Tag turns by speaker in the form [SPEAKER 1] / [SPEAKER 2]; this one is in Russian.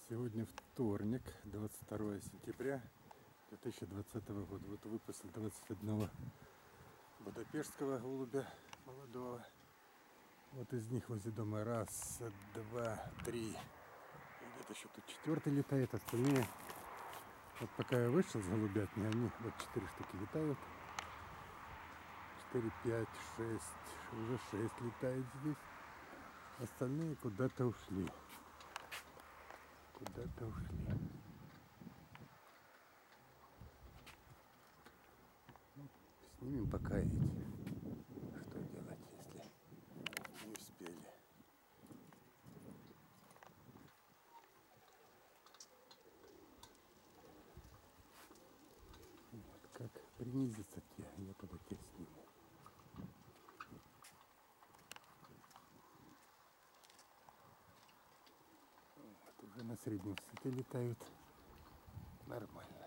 [SPEAKER 1] Сегодня вторник, 22 сентября 2020 года. Вот выпустил 21 будапештского голубя молодого. Вот из них возле дома раз, два, три. И где-то еще тут четвертый летает, остальные. Вот пока я вышел с голубятни, они вот 4 штуки летают. 4, 5, 6, уже 6 летает здесь. Остальные куда-то ушли. Куда-то ушли. Снимем пока эти. Что делать, если не успели? Вот как принизиться те, я туда те сниму. Вот уже на среднем высоте летают. Нормально.